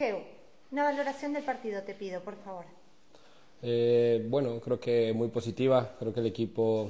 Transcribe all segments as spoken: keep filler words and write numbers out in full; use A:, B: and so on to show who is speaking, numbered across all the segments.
A: Geu, una valoración del partido te pido, por favor.
B: Eh, bueno, creo que muy positiva. Creo que el equipo,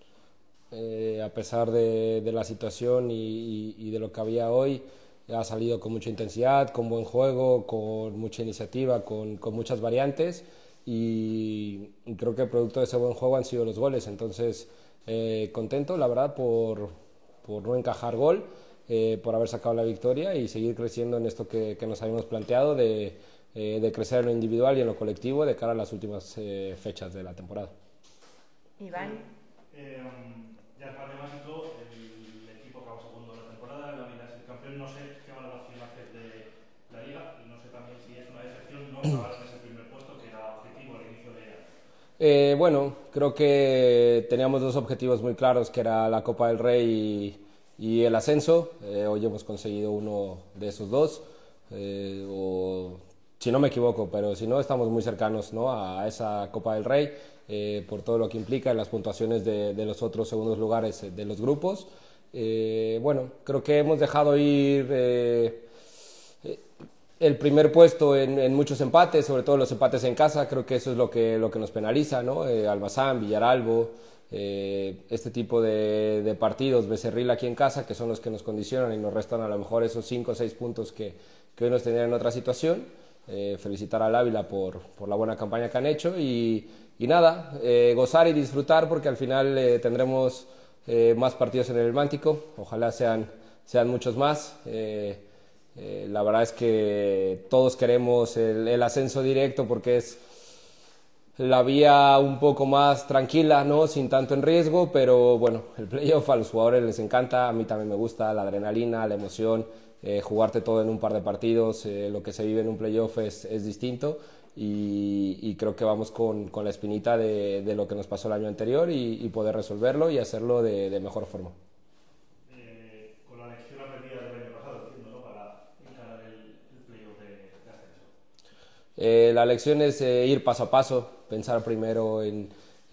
B: eh, a pesar de, de la situación y, y, y de lo que había hoy, ha salido con mucha intensidad, con buen juego, con mucha iniciativa, con, con muchas variantes y, y creo que el producto de ese buen juego han sido los goles. Entonces, eh, contento, la verdad, por, por no encajar gol, eh, por haber sacado la victoria y seguir creciendo en esto que, que nos habíamos planteado de, eh, de crecer en lo individual y en lo colectivo de cara a las últimas eh, fechas de la temporada.
A: Iván.
C: Eh, ya es matemático, el equipo acabó segundo de la temporada, la Liga es el campeón. No sé qué valoración haces de la Liga y no sé también si es una decepción no acabar en ese primer puesto que era objetivo al inicio de ella.
B: Eh, bueno, creo que teníamos dos objetivos muy claros, que era la Copa del Rey y, y el ascenso. Eh, hoy hemos conseguido uno de esos dos, eh, o, si no me equivoco, pero si no, estamos muy cercanos, ¿no?, a esa Copa del Rey, eh, por todo lo que implica en las puntuaciones de, de los otros segundos lugares de los grupos. Eh, bueno, creo que hemos dejado ir Eh, el primer puesto en, en muchos empates, sobre todo los empates en casa. Creo que eso es lo que, lo que nos penaliza, ¿no? Eh, Almazán, Villaralbo, eh, este tipo de, de partidos, Becerril aquí en casa, que son los que nos condicionan y nos restan a lo mejor esos cinco o seis puntos que, que hoy nos tendrían en otra situación. Eh, felicitar al Ávila por, por la buena campaña que han hecho y, y nada, eh, gozar y disfrutar porque al final eh, tendremos eh, más partidos en el Mántico, ojalá sean, sean muchos más. Eh, Eh, la verdad es que todos queremos el, el ascenso directo porque es la vía un poco más tranquila, ¿no?, sin tanto en riesgo, pero bueno, el playoff a los jugadores les encanta, a mí también me gusta la adrenalina, la emoción, eh, jugarte todo en un par de partidos, eh, lo que se vive en un playoff es, es distinto y, y creo que vamos con, con la espinita de, de lo que nos pasó el año anterior y, y poder resolverlo y hacerlo de, de mejor forma. Eh, la lección es eh, ir paso a paso, pensar primero en,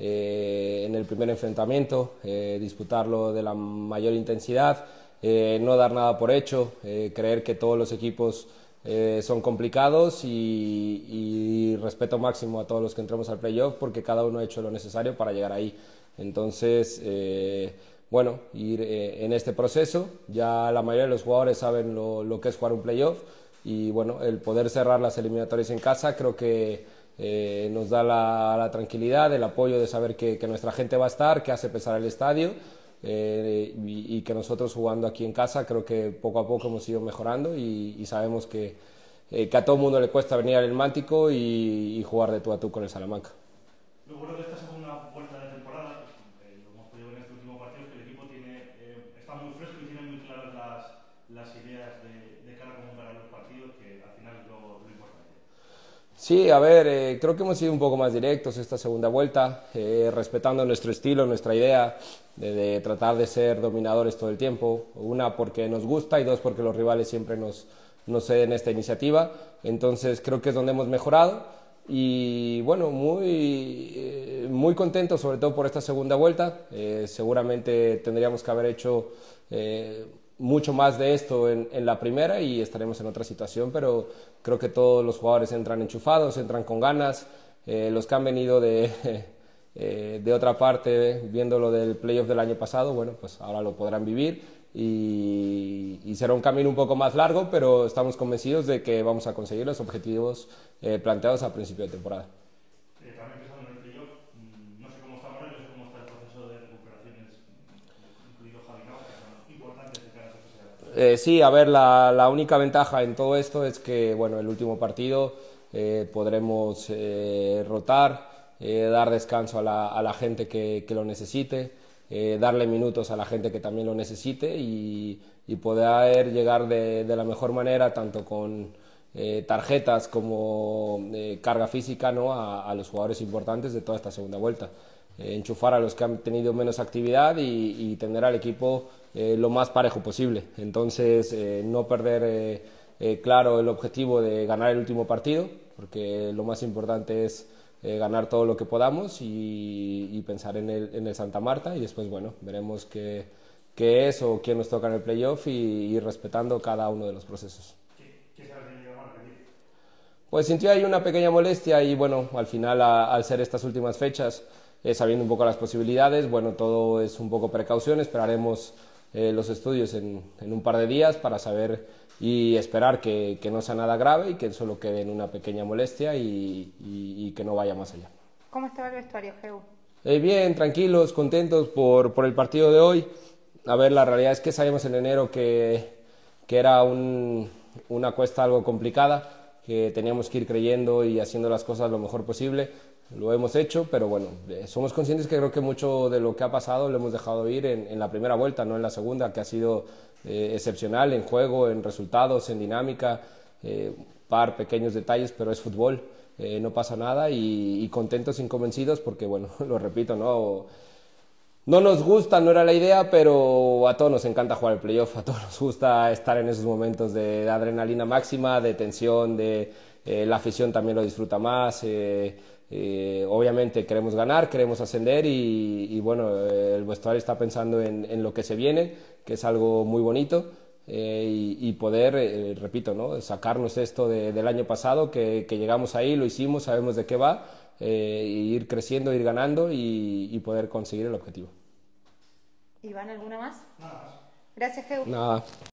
B: eh, en el primer enfrentamiento, eh, disputarlo de la mayor intensidad, eh, no dar nada por hecho, eh, creer que todos los equipos eh, son complicados y, y respeto máximo a todos los que entremos al playoff porque cada uno ha hecho lo necesario para llegar ahí. Entonces, eh, bueno, ir eh, en este proceso, ya la mayoría de los jugadores saben lo, lo que es jugar un playoff y bueno, el poder cerrar las eliminatorias en casa creo que eh, nos da la, la tranquilidad, el apoyo de saber que, que nuestra gente va a estar, que hace pesar el estadio eh, y, y que nosotros jugando aquí en casa creo que poco a poco hemos ido mejorando y, y sabemos que, eh, que a todo el mundo le cuesta venir al Mántico y, y jugar de tú a tú con el Salamanca.
C: Lo bueno de esta segunda vuelta de temporada, eh, lo hemos podido ver en este último partido, es que el equipo tiene, eh, está muy fresco y tiene muy claras las, las ideas de, de cara a cómo ganar los partidos, que al final es lo, lo importante.
B: Sí, a ver, eh, creo que hemos sido un poco más directos esta segunda vuelta, eh, respetando nuestro estilo, nuestra idea de, de tratar de ser dominadores todo el tiempo, una porque nos gusta y dos porque los rivales siempre nos, nos ceden esta iniciativa, entonces creo que es donde hemos mejorado. Y bueno, muy, eh, muy contento sobre todo por esta segunda vuelta. Eh, seguramente tendríamos que haber hecho eh, mucho más de esto en, en la primera y estaremos en otra situación, pero creo que todos los jugadores entran enchufados, entran con ganas. Eh, los que han venido de, eh, de otra parte, viendo lo del playoff del año pasado, bueno, pues ahora lo podrán vivir. Y, y será un camino un poco más largo, pero estamos convencidos de que vamos a conseguir los objetivos eh, planteados al principio de temporada.
C: Eh, también pensando en el playoff, no sé cómo está Moreno, no sé cómo está el proceso de recuperaciones, incluido Javi Cava, que son importantes de cara a esta fase.
B: Eh, sí, a ver, la, la única ventaja en todo esto es que, bueno, el último partido eh, podremos eh, rotar, eh, dar descanso a la, a la gente que, que lo necesite. Eh, darle minutos a la gente que también lo necesite y, y poder llegar de, de la mejor manera, tanto con eh, tarjetas como eh, carga física, ¿no?, a, a los jugadores importantes de toda esta segunda vuelta. Eh, enchufar a los que han tenido menos actividad y, y tener al equipo eh, lo más parejo posible. Entonces, eh, no perder eh, eh, claro el objetivo de ganar el último partido, porque lo más importante es Eh, ganar todo lo que podamos y, y pensar en el, en el Santa Marta y después, bueno, veremos qué, qué es o quién nos toca en el playoff y ir respetando cada uno de los procesos.
C: ¿Qué, qué sabes de Liga Marca, tío?
B: Pues sintió ahí una pequeña molestia y bueno, al final a- al ser estas últimas fechas, eh, sabiendo un poco las posibilidades, bueno, todo es un poco precaución, esperaremos eh, los estudios en, en un par de días para saber y esperar que, que no sea nada grave y que solo quede en una pequeña molestia y, y- y que no vaya más allá.
A: ¿Cómo estaba el vestuario, Geu?
B: Eh, bien, tranquilos, contentos por, por el partido de hoy. A ver, la realidad es que sabíamos en enero que, que era un- una cuesta algo complicada, que teníamos que ir creyendo y haciendo las cosas lo mejor posible. Lo hemos hecho, pero bueno, eh, somos conscientes que creo que mucho de lo que ha pasado lo hemos dejado ir en, en la primera vuelta, no en la segunda, que ha sido eh, excepcional en juego, en resultados, en dinámica, eh, un par pequeños detalles, pero es fútbol. Eh, no pasa nada y, y contentos y convencidos porque, bueno, lo repito, ¿no? No nos gusta, no era la idea, pero a todos nos encanta jugar el playoff, a todos nos gusta estar en esos momentos de, de adrenalina máxima, de tensión, de eh, la afición también lo disfruta más. Eh, eh, obviamente queremos ganar, queremos ascender y, y bueno, eh, el vestuario está pensando en, en lo que se viene, que es algo muy bonito. Eh, y, y poder, eh, repito, ¿no? Sacarnos esto de, del año pasado, que, que llegamos ahí, lo hicimos, sabemos de qué va, eh, y ir creciendo, ir ganando y, y poder conseguir el objetivo.
A: Iván, ¿alguna más?
C: Nada más.
A: Gracias, Geu.
B: Nada.